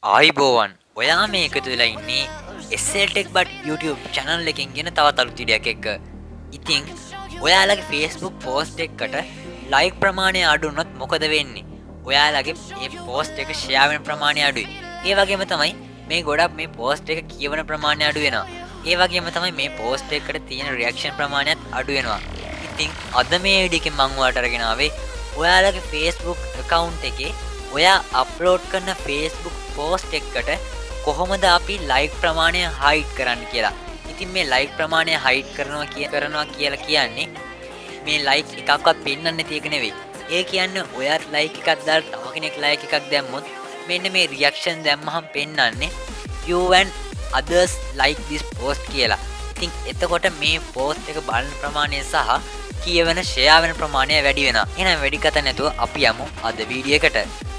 ආයිබෝවන් ඔයා මේ එකතු වෙලා ඉන්නේ SLTech but YouTube channel එකකින් ගෙන තවත් අලුත් වීඩියෝයක් එක්ක. ඉතින් ඔයාලගේ Facebook post එකකට like ප්‍රමාණය අඩු වුණොත් මොකද වෙන්නේ? ඔයාලගේ මේ post එක share වෙන ප්‍රමාණය අඩුයි. ඒ වගේම තමයි මේ ගොඩක් මේ post එක කියවන ප්‍රමාණය අඩු වෙනවා. ඒ වගේම තමයි මේ post එකකට තියෙන reaction ප්‍රමාණයත් අඩු වෙනවා. ඉතින් අද මේ වීඩියෝ එකෙන් මම ඔයාලට අරගෙන ආවේ ඔයාලගේ Facebook account එකේ ඔයා අප්ලෝඩ් කරන Facebook post එකකට කොහොමද අපි like ප්‍රමාණය hide කරන්න කියලා. ඉතින් මේ like ප්‍රමාණය hide කරනවා කියලා කියන්නේ මේ like එකක්වත් පෙන්වන්න නැති එක නෙවෙයි. ඒ කියන්නේ ඔයාත් like එකක් දාලා තව කෙනෙක් like එකක් දැම්මොත් මෙන්න මේ reaction දැම්මහම පෙන්වන්නේ you and others like this post කියලා. ඉතින් එතකොට මේ post එක බලන ප්‍රමාණය සහ කියවන share වෙන ප්‍රමාණය වැඩි වෙනවා. එහෙනම් වැඩි කත නැතුව අපි යමු අද වීඩියෝ එකට.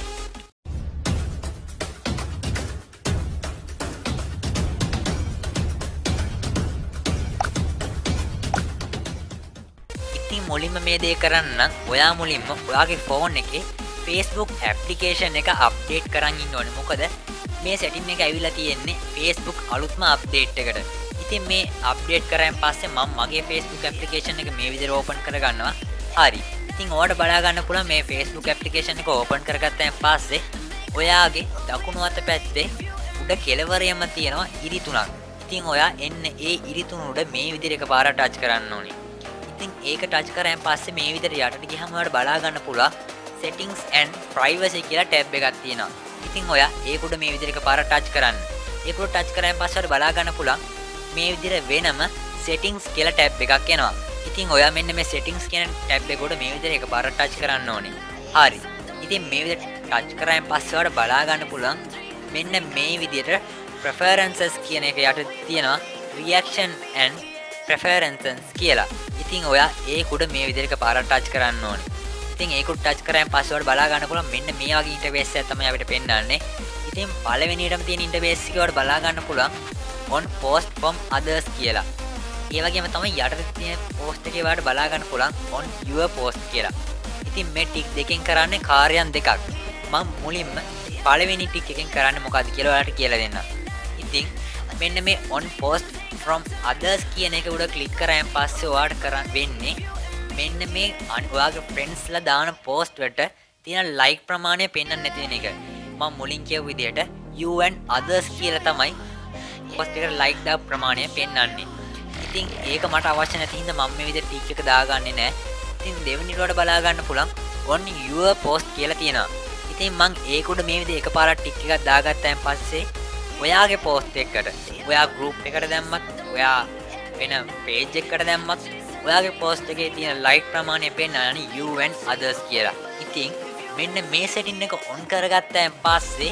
මුලින්ම මේ දේ කරන්න ඔයා මුලින්ම ඔයාගේ ෆෝන් එකේ Facebook application එක අප්ඩේට් කරන් ඉන්න ඕනේ. මොකද මේ setting එක ඇවිල්ලා තියෙන්නේ Facebook අලුත්ම අප්ඩේට් එකට. ඉතින් මේ අප්ඩේට් කරාන් පස්සේ මම මගේ Facebook application එක මේ විදිහට ඕපන් කරගන්නවා. හරි. ඉතින් ඔයාලට බලා ගන්න පුළුවන් මේ Facebook application එක ඕපන් කරගත්තාන් පස්සේ ඔයාගේ දකුණු අත පැත්තේ උඩ කෙළවරේම තියෙනවා ඉරි තුනක්. ඉතින් ඔයා එන්න ඒ ඉරි තුන උඩ මේ විදිහට එකපාරට ටච් කරන්න ඕනේ. ඉතින් ඒක ටච් කරාන් පස්සේ මේ විදිහට යටට ගියහම ඔයාලට බලා ගන්න පුළුවන් settings and privacy කියලා ටැබ් එකක් තියෙනවා. ඉතින් ඔයා ඒක උඩ මේ විදිහට එකපාරට ටච් කරන්න. ඒක උඩ ටච් කරාන් පස්සේ ඔයාලට බලා ගන්න පුළුවන් මේ විදිහට වෙනම settings කියලා ටැබ් එකක් එනවා. ඉතින් ඔයා මෙන්න මේ settings කියන ටැබ් එක උඩ මේ විදිහට එකපාරට ටච් කරන්න ඕනේ. හරි. ඉතින් මේ විදිහට ටච් කරාන් පස්සේ ඔයාලට බලා ගන්න පුළුවන් මෙන්න මේ විදිහට preferences කියන එක යට තියෙනවා reaction and preferences කියලා. ඉතින් ඔයා ඒක උඩ මේ විදිහට පාරක් ටච් කරන්න ඕනේ. ඉතින් ඒක උඩ ටච් කරාන් පස්සේ ඔයාලට බලා ගන්න පුළුවන් මෙන්න මේ වගේ ඉන්ටර්ෆේස් එකක් තමයි අපිට පෙන්නන්නේ. ඉතින් පළවෙනියටම තියෙන ඉන්ටර්ෆේස් එක ඔයාලට බලා ගන්න පුළුවන් on post from others කියලා. ඒ වගේම තමයි යටට තියෙන post එකේ ඔයාලට බලා ගන්න පුළුවන් on your post කියලා. ඉතින් මේ ටික් දෙකෙන් කරන්නේ කාර්යයන් දෙකක්. මම මුලින්ම පළවෙනි ටික් එකෙන් කරන්නේ මොකද්ද කියලා ඔයාලට කියලා දෙන්නම්. ඉතින් මෙන්න මේ on post from others කියන එක උඩ ක්ලික් කරාන් පස්සේ ඔයාලට කරන්න වෙන්නේ මෙන්න මේ ඔයාගේ friends ලා දාන post වලට තියෙන like ප්‍රමාණය පෙන්වන්න නැති වෙන එක. මම මුලින් කියපු විදිහට you and others කියලා තමයි post එකට like දා ප්‍රමාණය පෙන්වන්නේ. ඉතින් ඒක මට අවශ්‍ය නැති හින්දා මම මේ විදිහට ටික් එක දාගන්නේ නැහැ. ඉතින් දෙවෙනි වට බලා ගන්න පුළුවන් on your post කියලා තියෙනවා. ඉතින් මම ඒක උඩ මේ විදිහට එකපාරක් ටික් එකක් දාගත්තාන් පස්සේ ඔයාගේ post එකකට ඔයා group එකට දැම්මත් ඔයා වෙන page එකකට දැම්මත් ඔයාගේ post එකේ තියෙන like ප්‍රමාණය පෙන්නන්නේ you and others කියලා. ඉතින් මෙන්න මේ setting එක on කරගත්තාන් පස්සේ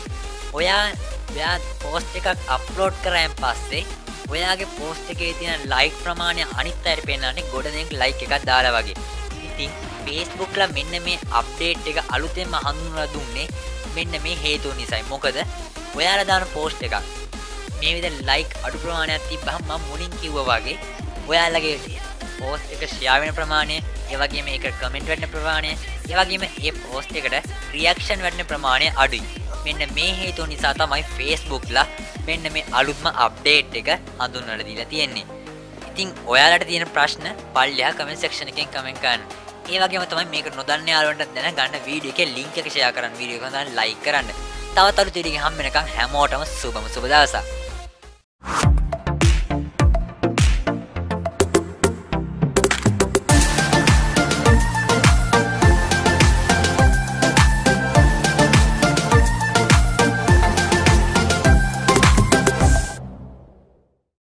ඔයා post එකක් upload කරාන් පස්සේ ඔයාගේ post එකේ තියෙන like ප්‍රමාණය අනිත් අයට පෙන්නන්නේ ගොඩ දෙනෙක් like එකක් දාලා වගේ. ඉතින් Facebook ලා මෙන්න මේ update එක අලුතෙන්ම හඳුන්වලා දුන්නේ මෙන්න මේ හේතුව නිසායි. මොකද ඔයාලා දාන post එකක් මේ විදිහට like අඩු ප්‍රමාණයක් තිබ්බහම මම මුලින් කිව්වා වගේ ඔයාලගේ post එක share වෙන ප්‍රමාණය, ඒ වගේම ඒක comment වෙන්න ප්‍රමාණය, ඒ වගේම මේ post එකට reaction වෙන්න ප්‍රමාණය අඩුයි. මෙන්න මේ හේතුව නිසා තමයි Facebook ලා මෙන්න මේ අලුත්ම update එක හඳුන්වලා දීලා තියෙන්නේ. ඉතින් ඔයාලට තියෙන ප්‍රශ්න පල්ලෙහා comment section එකෙන් comment කරන්න. ඒ වගේම තමයි මේක නොදන්න යාළුවන්ට දැනගන්න වීඩියෝ එකේ link එක share කරන්න, වීඩියෝ එක like කරන්න. තවත් අලුත් වීඩියෝ එකකින් හම්බ වෙනකන් හැමෝටම සුබ දවසක්.